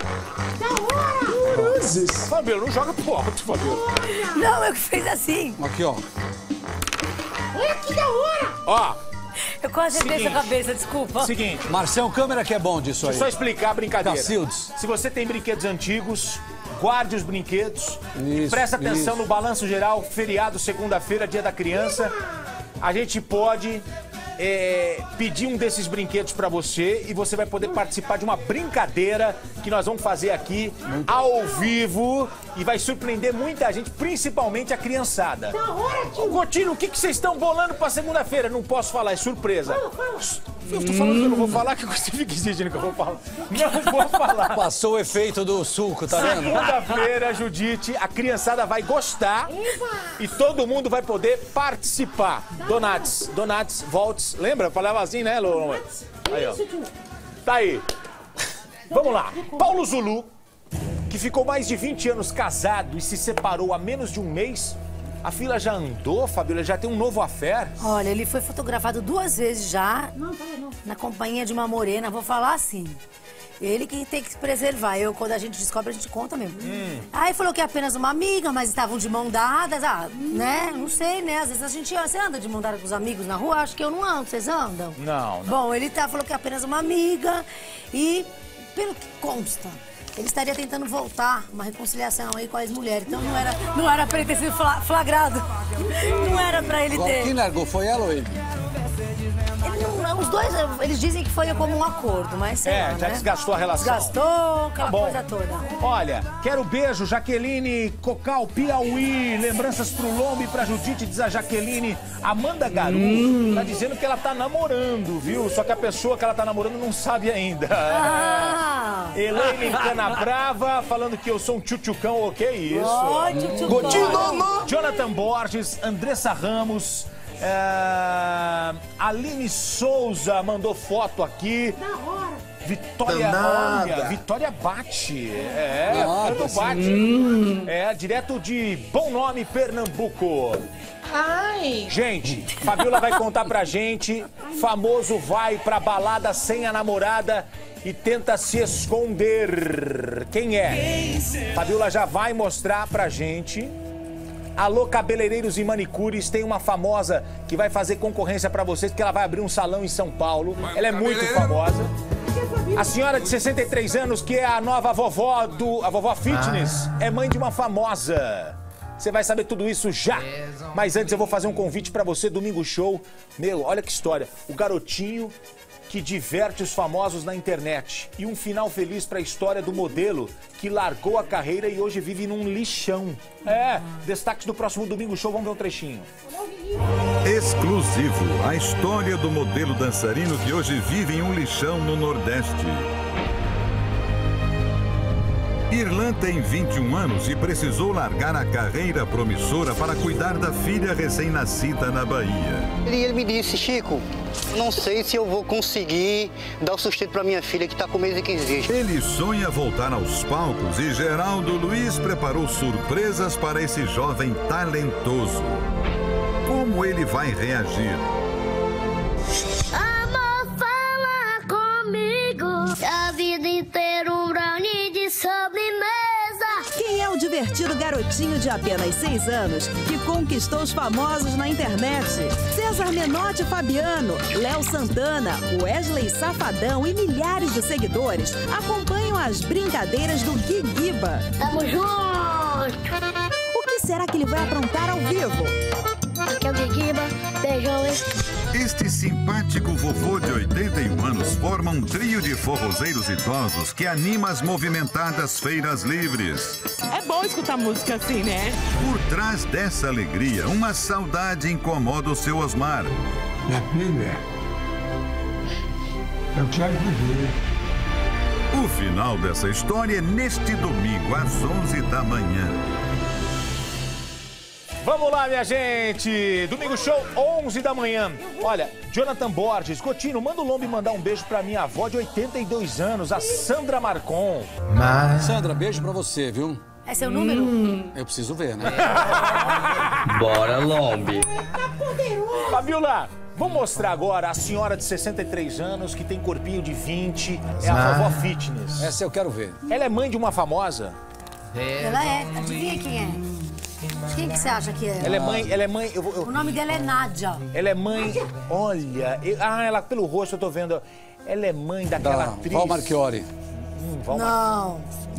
Fabiola, não joga pro alto, Fabiola. Não, eu que fiz assim. Aqui, ó. Olha que da hora! Ó. Eu quase acertei essa cabeça, desculpa. Seguinte. Marcião, câmera que é bom disso aí. Deixa eu só explicar a brincadeira. Cacildes. Se você tem brinquedos antigos, guarde os brinquedos. Isso, presta atenção no balanço geral, feriado, segunda-feira, dia da criança. A gente pode pedir um desses brinquedos pra você e você vai poder participar de uma brincadeira que nós vamos fazer aqui ao vivo e vai surpreender muita gente, principalmente a criançada. Gotino, o que vocês estão bolando pra segunda-feira? Não posso falar, é surpresa. Eu tô falando que eu não vou falar, que você fica exigindo que eu vou falar. Não vou falar. Passou o efeito do suco, tá vendo? Segunda-feira, Judite, a criançada vai gostar e todo mundo vai poder participar. Donates, volts. Lembra? Eu falava assim, né, Lolo? Aí, ó. Tá aí. Vamos lá. Paulo Zulu, que ficou mais de 20 anos casado e se separou há menos de um mês. A fila já andou, Fabiola? Já tem um novo affair? Olha, ele foi fotografado 2 vezes já na companhia de uma morena. Vou falar assim, ele que tem que se preservar. Quando a gente descobre, a gente conta mesmo. Aí falou que é apenas uma amiga, mas estavam de mão dadas. Né? Não sei, né? Às vezes a gente você anda de mão dada com os amigos na rua? Acho que eu não ando. Vocês andam? Não. Bom, ele falou que é apenas uma amiga e, pelo que consta, ele estaria tentando voltar, uma reconciliação aí com a ex-mulher. Então não era pra ele ter sido flagrado. Não era pra ele ter. Quem largou? Foi ela ou ele? Os dois, eles dizem que foi como um acordo, mas sei lá, já né? desgastou a relação. Desgastou, aquela coisa toda. Olha, quero beijo, Jaqueline Cocal, Piauí. Lembranças pro Lombo e pra Judite, diz a Jaqueline. Amanda Garu tá dizendo que ela tá namorando, viu? Só que a pessoa que ela tá namorando não sabe ainda. Elaine Canabrava falando que eu sou um tchutchucão, o que é isso? Tchutchucão. Jonathan Borges, Andressa Ramos. Aline Souza mandou foto aqui. Da hora. Vitória Bate. Bate. Direto de Bom Nome, Pernambuco. Ai. Gente, Fabiola vai contar pra gente. Famoso vai pra balada sem a namorada e tenta se esconder. Quem é? Fabiola já vai mostrar pra gente. Alô, cabeleireiros e manicures, tem uma famosa que vai fazer concorrência pra vocês, porque ela vai abrir um salão em São Paulo. Ela é muito famosa. A senhora de 63 anos, que é a nova vovó a vovó Fitness, é mãe de uma famosa. Você vai saber tudo isso já. Mas antes eu vou fazer um convite pra você, Domingo Show. Meu, olha que história. O garotinho que diverte os famosos na internet. E um final feliz pra história do modelo que largou a carreira e hoje vive num lixão. Destaques do próximo Domingo Show, vamos ver um trechinho. Exclusivo, a história do modelo dançarino que hoje vive em um lixão no Nordeste. Irlan tem 21 anos e precisou largar a carreira promissora para cuidar da filha recém-nascida na Bahia. Ele me disse, Chico, não sei se eu vou conseguir dar o sustento para minha filha que está com 1 mês e 15 dias. Ele sonha voltar aos palcos e Geraldo Luiz preparou surpresas para esse jovem talentoso. Como ele vai reagir? Amor, fala comigo. A vida inteira um brownie de sobremesa. Quem é o divertido garotinho de apenas 6 anos que conquistou os famosos na internet? César Menotti Fabiano, Léo Santana, Wesley Safadão e milhares de seguidores acompanham as brincadeiras do Guiguiba. Tamo junto! O que será que ele vai aprontar ao vivo? Aqui é o Guiguiba, beijão, hein? Este simpático vovô de 81 anos forma um trio de forrozeiros idosos que anima as movimentadas feiras livres. É bom escutar música assim, né? Por trás dessa alegria, uma saudade incomoda o seu Osmar. Minha filha, eu quero viver. O final dessa história é neste domingo, às 11 da manhã. Vamos lá, minha gente! Domingo Show, 11 da manhã. Olha, Jonathan Borges, Coutinho, manda o Lombi mandar um beijo pra minha avó de 82 anos, a Sandra Marcon. Sandra, beijo pra você, viu? É seu número? Eu preciso ver, né? Bora, Lombi. Fabiola, vamos mostrar agora a senhora de 63 anos, que tem corpinho de 20, é a vovó Fitness. Essa eu quero ver. Ela é mãe de uma famosa? Ela é. Adivinha quem é? Quem que você acha que é? Ela é mãe... O nome dela é Nádia. Ela é mãe... Olha... ela pelo rosto eu tô vendo... Ela é mãe daquela atriz... Val Marchiori. Não.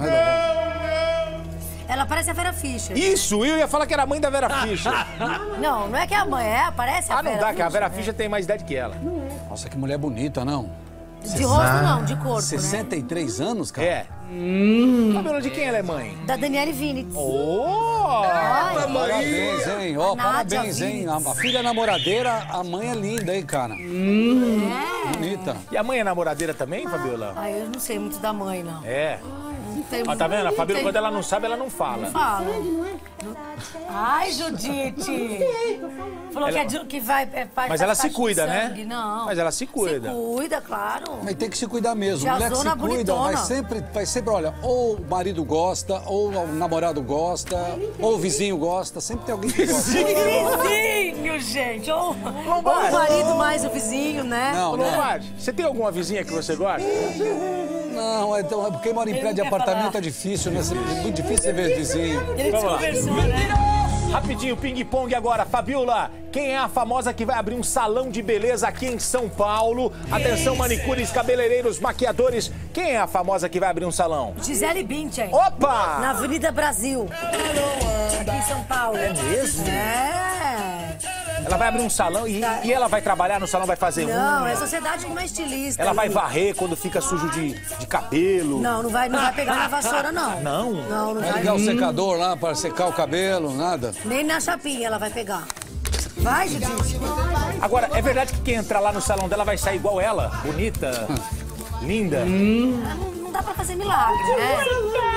Ela parece a Vera Fischer. Isso! Eu ia falar que era a mãe da Vera Fischer. Não é que é a mãe, parece a Vera não dá, Fischer, que a Vera Fischer tem mais idade que ela. Nossa, que mulher bonita, não? De rosto não, de corpo, 63 anos, cara? É. Cabelo de quem ela é mãe? Da Daniele Vinitz. Parabéns, hein? Parabéns, hein? A filha é namoradeira, a mãe é linda, hein, cara? Bonita. E a mãe é namoradeira também, Fabiola? Eu não sei muito da mãe, não. Tá vendo? A Fabiola, quando ela não sabe, ela não fala. Não fala. Ai, Judite! Falou que vai... Mas ela se cuida, né? Não. Mas ela se cuida. Se cuida, claro. Mas tem que se cuidar mesmo. Mulher que se cuida, vai sempre, olha, ou o marido gosta, ou o namorado gosta, ou o vizinho gosta. Sempre tem alguém que gosta. Vizinho, gente! Ou o marido mais o vizinho, né? Não. Você tem alguma vizinha que você gosta? Não, então, porque mora em prédio de apartamento é difícil, né? É muito difícil você ver vizinho. Ele desconversou, né? Rapidinho, ping-pong agora. Fabiola, quem é a famosa que vai abrir um salão de beleza aqui em São Paulo? Atenção, manicures, cabeleireiros, maquiadores. Quem é a famosa que vai abrir um salão? Gisele Bündchen. Opa! Na Avenida Brasil. Aqui em São Paulo. É mesmo? É. Ela vai abrir um salão e ela vai trabalhar no salão, vai fazer Não, é sociedade com uma estilista. Ela vai varrer quando fica sujo de cabelo. Não vai pegar na vassoura, não. Não vai ligar o secador lá para secar o cabelo, nada? Nem na chapinha ela vai pegar. Vai, Judite. Agora, é verdade que quem entrar lá no salão dela vai sair igual ela? Bonita, linda? Não dá pra fazer milagre, né?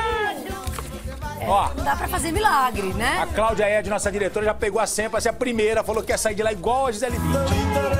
Não dá pra fazer milagre, né? A Cláudia Ed, nossa diretora, já pegou a senha pra ser a primeira. Falou que ia sair de lá igual a Gisele Bündchen.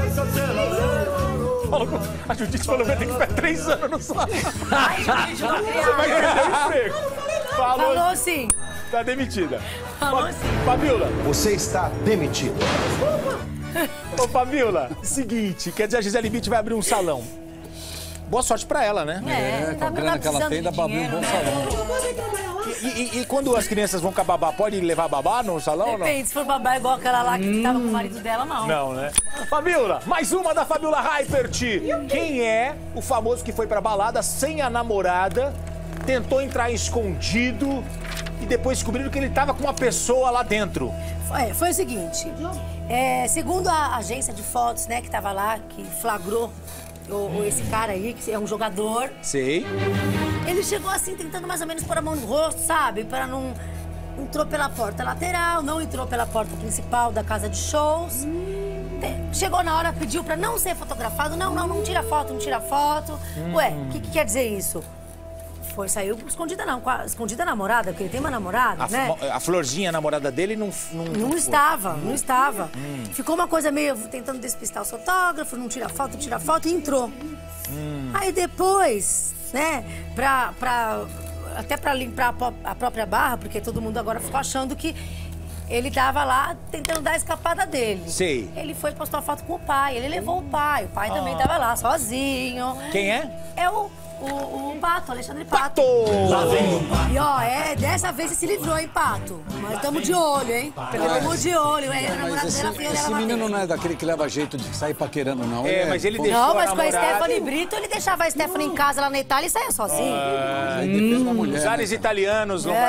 A Judite falou que vai ter que ficar 3 anos no salão. Ai, Judite, não Você vai perder o emprego. Falou sim. Tá demitida. Falou sim. Fabiola. Você está demitida. Ô, Fabiola, seguinte, quer dizer, a Gisele Bündchen vai abrir um salão. boa sorte pra ela, né? Com a grana que ela tem, dá pra abrir um bom salão. E quando as crianças vão com a babá, pode levar babá no salão ou não? Depende, se for babá igual aquela lá que tava com o marido dela, não. Não, né? Fabiola, mais uma da Fabiola Hypert. Quem é o famoso que foi pra balada sem a namorada, tentou entrar escondido e depois descobriram que ele tava com uma pessoa lá dentro? Foi o seguinte, segundo a agência de fotos, né, que tava lá, que flagrou esse cara aí, que é um jogador. Sei. Ele chegou assim, tentando mais ou menos pôr a mão no rosto, sabe? Para não... Entrou pela porta lateral, não entrou pela porta principal da casa de shows. Chegou na hora, pediu pra não ser fotografado. Não tira foto, não tira foto. Ué, o que quer dizer isso? Saiu escondida não, escondida a namorada, porque ele tem uma namorada, né? A Florzinha, a namorada dele, não estava. Ficou uma coisa meio tentando despistar os fotógrafos, não tira foto e entrou. Aí depois, né, até pra limpar a própria barra, porque todo mundo agora ficou achando que ele tava lá tentando dar a escapada dele. Sei. Ele foi postar foto com o pai, ele levou o pai também tava lá, sozinho. Quem é? É o Pato, Alexandre Pato. Lá vem o Pato. E ó, dessa vez você se livrou, hein, Pato? Mas estamos de olho, hein? Estamos de olho, hein? Mas esse menino não é daquele que leva jeito de sair paquerando, não. Mas ele deixou Não, mas com a Stephanie Brito, ele deixava a Stephanie em casa lá na Itália e saia sozinho. Aí depende da mulher. Os ares italianos não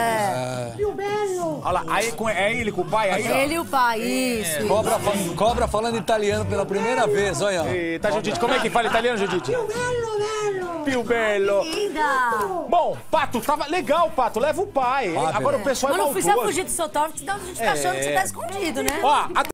Olha lá, aí é ele com o pai? Aí, ele e o pai, isso. Cobra falando italiano pela primeira vez, olha. Tá, Judite, como é que fala italiano, Judite? Più bello. Linda. Bom, Pato, tava legal, Pato, leva o pai. Agora o pessoal é maldoso. Mas não precisa fugir do seu tópico, senão a gente tá achando que você tá escondido, né? Ó,